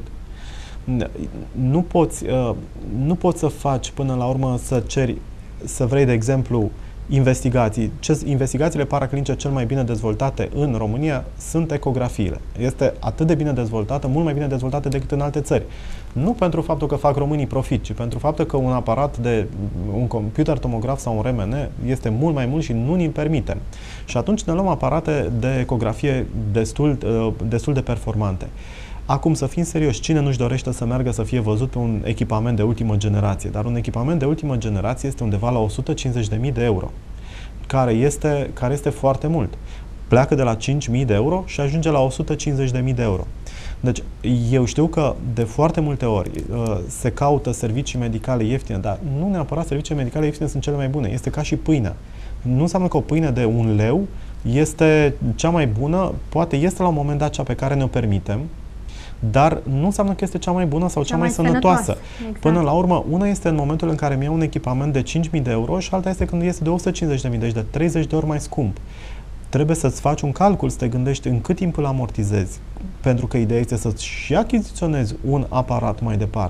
Nu poți, nu poți să faci până la urmă să ceri, să vrei de exemplu investigații. Ce, investigațiile paraclinice cel mai bine dezvoltate în România sunt ecografiile. Este atât de bine dezvoltată, mult mai bine dezvoltată decât în alte țări. Nu pentru faptul că fac românii profit, ci pentru faptul că un aparat de un computer tomograf sau un R M N este mult mai mult și nu ni-l permitem. Și atunci ne luăm aparate de ecografie destul, destul de performante. Acum, să fim serioși, cine nu-și dorește să meargă să fie văzut pe un echipament de ultimă generație? Dar un echipament de ultimă generație este undeva la o sută cincizeci de mii de euro, care este, care este foarte mult. Pleacă de la cinci mii de euro și ajunge la o sută cincizeci de mii de euro. Deci, eu știu că de foarte multe ori uh, se caută servicii medicale ieftine, dar nu neapărat servicii medicale ieftine sunt cele mai bune. Este ca și pâinea. Nu înseamnă că o pâine de un leu este cea mai bună, poate este la un moment dat cea pe care ne-o permitem, dar nu înseamnă că este cea mai bună sau cea, cea mai, mai sănătoasă. sănătoasă. Exact. Până la urmă, una este în momentul în care mi iau un echipament de cinci mii de euro și alta este când este de o sută cincizeci de mii, deci de treizeci de ori mai scump. Trebuie să-ți faci un calcul, să te gândești în cât timp îl amortizezi, pentru că ideea este să-ți și achiziționezi un aparat mai departe.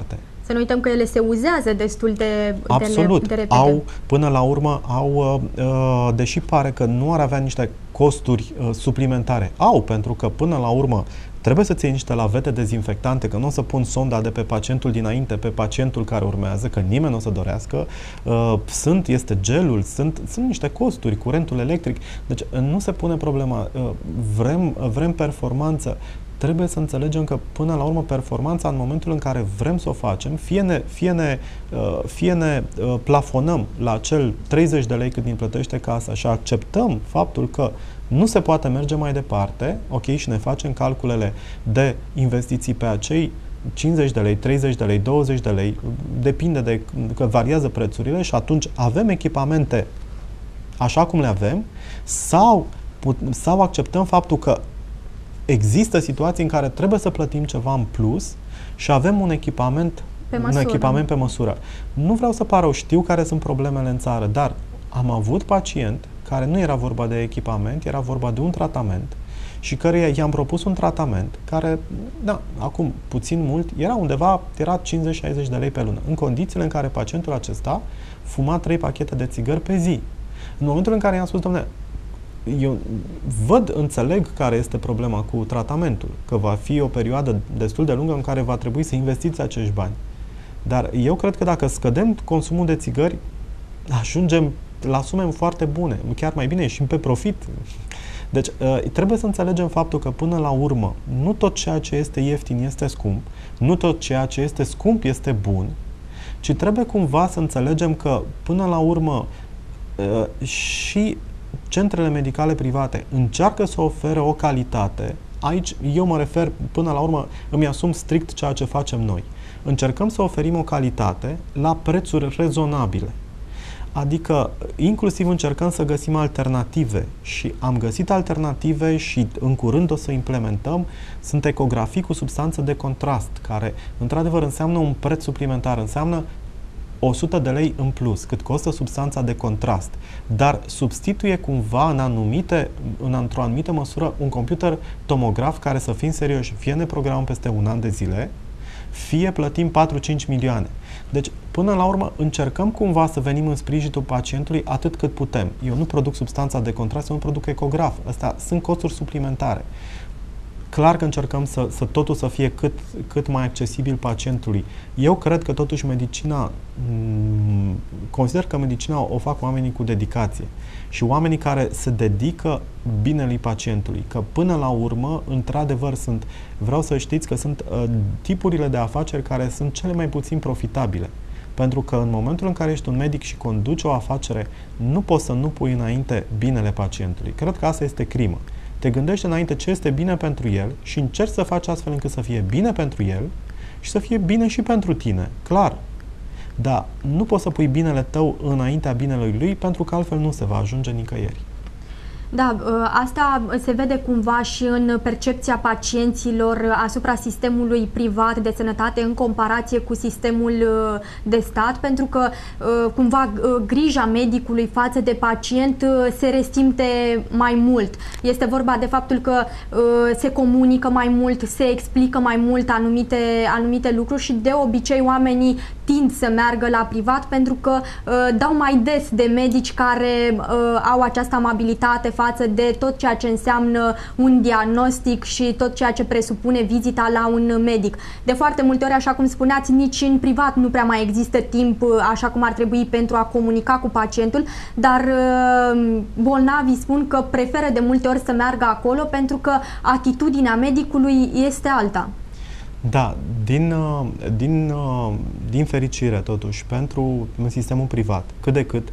Să nu uităm că ele se uzează destul de, Absolut. de, de repede. Au, până la urmă, au, uh, deși pare că nu ar avea niște costuri uh, suplimentare, au, pentru că până la urmă trebuie să ții niște lavete dezinfectante, că nu o să pun sonda de pe pacientul dinainte pe pacientul care urmează, că nimeni nu o să dorească. Uh, sunt, este gelul, sunt, sunt niște costuri, curentul electric. Deci nu se pune problema. Uh, vrem, vrem performanță. Trebuie să înțelegem că până la urmă performanța, în momentul în care vrem să o facem, fie ne, fie ne, fie ne plafonăm la acel treizeci de lei cât ne plătește casa și acceptăm faptul că nu se poate merge mai departe, ok, și ne facem calculele de investiții pe acei cincizeci de lei, treizeci de lei, douăzeci de lei, depinde de că variază prețurile și atunci avem echipamente așa cum le avem, sau, sau acceptăm faptul că există situații în care trebuie să plătim ceva în plus și avem un echipament pe măsură. Un echipament pe măsură. Nu vreau să pară, știu care sunt problemele în țară, dar am avut pacient care nu era vorba de echipament, era vorba de un tratament și căreia i-am propus un tratament care, da, acum puțin mult, era undeva, era cincizeci șaizeci de lei pe lună, în condițiile în care pacientul acesta fuma trei pachete de țigări pe zi. În momentul în care i-am spus, dom'le, eu văd, înțeleg care este problema cu tratamentul, că va fi o perioadă destul de lungă în care va trebui să investiți acești bani. Dar eu cred că dacă scădem consumul de țigări, ajungem la sume foarte bune, chiar mai bine ieșim pe profit. Deci trebuie să înțelegem faptul că până la urmă nu tot ceea ce este ieftin este scump, nu tot ceea ce este scump este bun, ci trebuie cumva să înțelegem că până la urmă și centrele medicale private încearcă să ofere o calitate. Aici eu mă refer, până la urmă, îmi asum strict ceea ce facem noi. Încercăm să oferim o calitate la prețuri rezonabile. Adică, inclusiv încercăm să găsim alternative și am găsit alternative și în curând o să implementăm. Sunt ecografii cu substanță de contrast, care, într-adevăr, înseamnă un preț suplimentar, înseamnă o sută de lei în plus, cât costă substanța de contrast, dar substituie cumva în anumite, în într-o anumită măsură un computer tomograf care, să fim serioși, fie ne programăm peste un an de zile, fie plătim patru-cinci milioane. Deci, până la urmă, încercăm cumva să venim în sprijinul pacientului atât cât putem. Eu nu produc substanța de contrast, eu nu produc ecograf. Astea sunt costuri suplimentare. Clar că încercăm să, să totul să fie cât, cât mai accesibil pacientului. Eu cred că totuși medicina, consider că medicina o fac oamenii cu dedicație și oamenii care se dedică binelui pacientului. Că până la urmă, într-adevăr, sunt, vreau să știți că sunt uh, tipurile de afaceri care sunt cele mai puțin profitabile. Pentru că în momentul în care ești un medic și conduci o afacere, nu poți să nu pui înainte binele pacientului. Cred că asta este crimă. Te gândești înainte ce este bine pentru el și încerci să faci astfel încât să fie bine pentru el și să fie bine și pentru tine, clar. Dar nu poți să pui binele tău înaintea binelui lui, pentru că altfel nu se va ajunge nicăieri. Da, asta se vede cumva și în percepția pacienților asupra sistemului privat de sănătate în comparație cu sistemul de stat, pentru că cumva grija medicului față de pacient se resimte mai mult. Este vorba de faptul că se comunică mai mult, se explică mai mult anumite, anumite lucruri și de obicei oamenii tind să meargă la privat pentru că dau mai des de medici care au această amabilitate față de tot ceea ce înseamnă un diagnostic și tot ceea ce presupune vizita la un medic. De foarte multe ori, așa cum spuneați, nici în privat nu prea mai există timp așa cum ar trebui pentru a comunica cu pacientul, dar bolnavii spun că preferă de multe ori să meargă acolo pentru că atitudinea medicului este alta. Da, din, din, din fericire, totuși, pentru sistemul privat, cât de cât,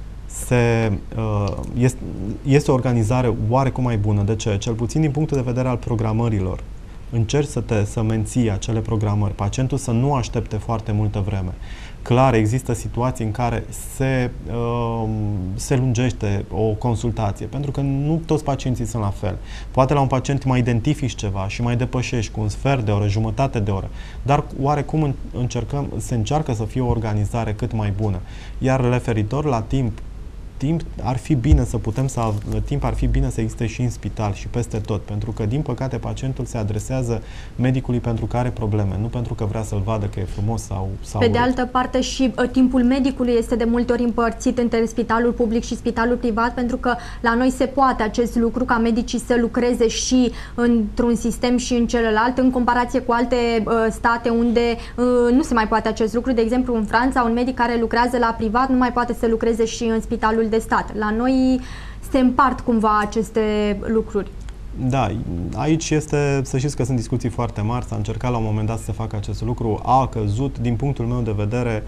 Se, este, este o organizare oarecum mai bună. De ce? Cel puțin din punctul de vedere al programărilor. Încerci să, te, să menții acele programări, pacientul să nu aștepte foarte multă vreme. Clar, există situații în care se, uh, se lungește o consultație, pentru că nu toți pacienții sunt la fel. Poate la un pacient mai identifici ceva și mai depășești cu un sfert de oră, jumătate de oră, dar oarecum încercăm, se încearcă să fie o organizare cât mai bună. Iar referitor la timp, timp ar fi bine să putem să timp ar fi bine să existe și în spital și peste tot, pentru că din păcate pacientul se adresează medicului pentru că are probleme, nu pentru că vrea să-l vadă că e frumos sau sau Pe de altă parte și uh, timpul medicului este de multe ori împărțit între spitalul public și spitalul privat, pentru că la noi se poate acest lucru ca medicii să lucreze și într-un sistem și în celălalt, în comparație cu alte uh, state unde uh, nu se mai poate acest lucru. De exemplu, în Franța, un medic care lucrează la privat nu mai poate să lucreze și în spitalul de stat. La noi se împart cumva aceste lucruri. Da, aici este, să știți că sunt discuții foarte mari, s-a încercat la un moment dat să se facă acest lucru, a căzut, din punctul meu de vedere,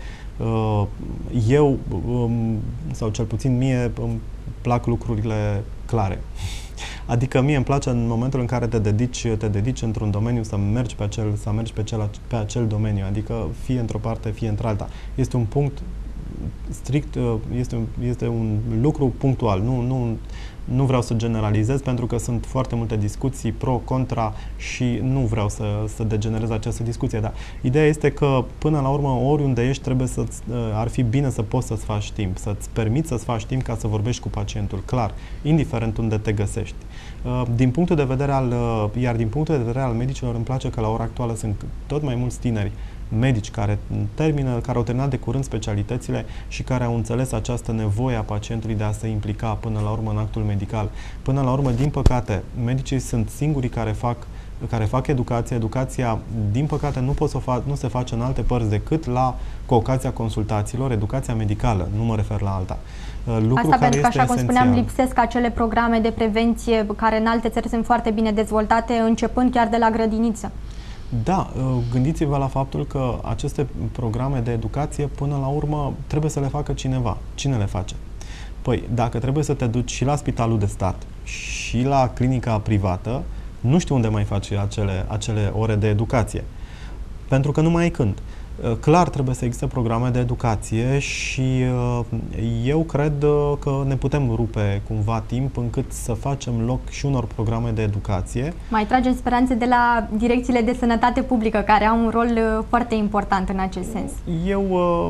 eu, sau cel puțin mie, îmi plac lucrurile clare. Adică mie îmi place în momentul în care te dedici, te dedici într-un domeniu să mergi pe acel, să mergi pe, cel, pe acel domeniu, adică fie într-o parte, fie într-alta. Este un punct strict, este, este un lucru punctual, nu, nu, nu vreau să generalizez pentru că sunt foarte multe discuții pro, contra și nu vreau să, să degenerez această discuție, dar ideea este că până la urmă oriunde ești trebuie să ar fi bine să poți să-ți faci timp, să-ți permiți să-ți faci timp ca să vorbești cu pacientul, clar, indiferent unde te găsești. Din punctul de vedere al, iar din punctul de vedere al medicilor îmi place că la ora actuală sunt tot mai mulți tineri medici care termină, care au terminat de curând specialitățile și care au înțeles această nevoie a pacientului de a se implica până la urmă în actul medical. Până la urmă, din păcate, medicii sunt singurii care fac care fac educație. Educația, din păcate, nu, pot să fac, nu se face în alte părți decât la, cu ocazia consultațiilor, educația medicală, nu mă refer la alta. Lucru Asta care pentru că, așa este cum esențial. spuneam, lipsesc acele programe de prevenție care în alte țări sunt foarte bine dezvoltate, începând chiar de la grădiniță. Da, gândiți-vă la faptul că aceste programe de educație, până la urmă, trebuie să le facă cineva. Cine le face? Păi, dacă trebuie să te duci și la spitalul de stat și la clinica privată, nu știu unde mai faci acele, acele ore de educație. Pentru că nu mai ai când. Clar trebuie să existe programe de educație și eu cred că ne putem rupe cumva timp încât să facem loc și unor programe de educație. Mai tragem speranțe de la direcțiile de sănătate publică, care au un rol foarte important în acest sens. Eu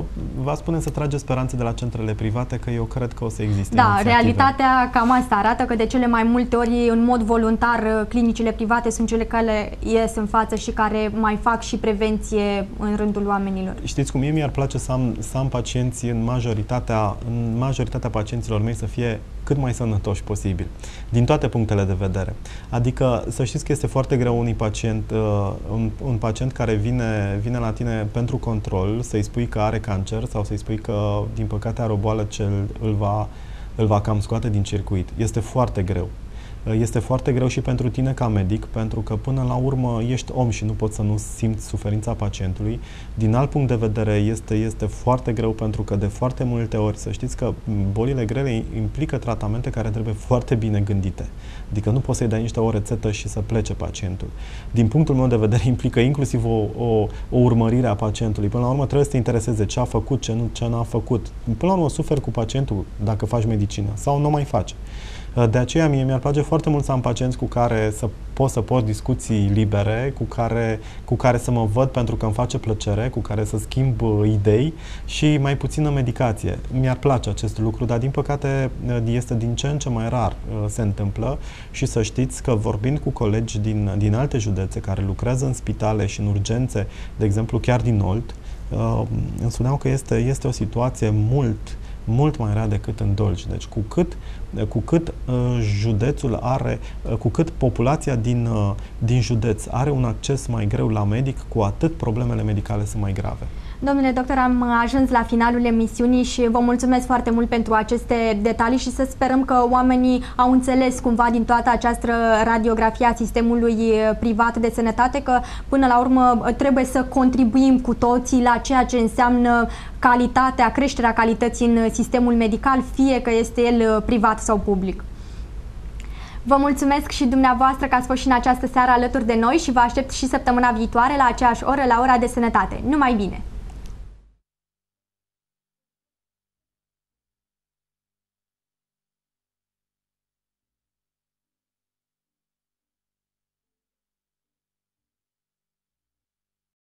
vă spune să trageți speranțe de la centrele private, că eu cred că o să existe Da, inițiative. realitatea cam asta arată, că de cele mai multe ori, în mod voluntar, clinicile private sunt cele care ies în față și care mai fac și prevenție în rândul oamenilor. Știți cum, mie mi-ar place să am, să am pacienți în majoritatea, în majoritatea pacienților mei să fie cât mai sănătoși posibil, din toate punctele de vedere. Adică să știți că este foarte greu unui pacient, uh, un, un pacient care vine, vine la tine pentru control, să-i spui că are cancer sau să-i spui că din păcate are o boală ce îl va, îl va cam scoate din circuit. Este foarte greu. Este foarte greu și pentru tine ca medic, pentru că până la urmă ești om și nu poți să nu simți suferința pacientului. Din alt punct de vedere este, este foarte greu pentru că de foarte multe ori, să știți că bolile grele implică tratamente care trebuie foarte bine gândite. Adică nu poți să-i dai niște o rețetă și să plece pacientul. Din punctul meu de vedere implică inclusiv o, o, o urmărire a pacientului. Până la urmă trebuie să te intereseze ce a făcut, ce nu, ce n-a făcut. Până la urmă suferi cu pacientul dacă faci medicină sau nu mai faci. De aceea mie mi-ar place foarte mult să am pacienți cu care să pot să port discuții libere, cu care, cu care să mă văd pentru că îmi face plăcere, cu care să schimb idei și mai puțină medicație. Mi-ar place acest lucru, dar din păcate este din ce în ce mai rar se întâmplă și să știți că vorbind cu colegi din, din alte județe care lucrează în spitale și în urgențe, de exemplu chiar din Olt, îmi spuneau că este, este o situație mult mult mai rea decât în Dolj. Deci cu cât, cu cât uh, județul are, uh, cu cât populația din, uh, din județ are un acces mai greu la medic, cu atât problemele medicale sunt mai grave. Domnule doctor, am ajuns la finalul emisiunii și vă mulțumesc foarte mult pentru aceste detalii și să sperăm că oamenii au înțeles cumva din toată această radiografie a sistemului privat de sănătate că până la urmă trebuie să contribuim cu toții la ceea ce înseamnă calitatea, creșterea calității în sistemul medical, fie că este el privat sau public. Vă mulțumesc și dumneavoastră că ați fost și în această seară alături de noi și vă aștept și săptămâna viitoare la aceeași oră la ora de sănătate. Numai bine!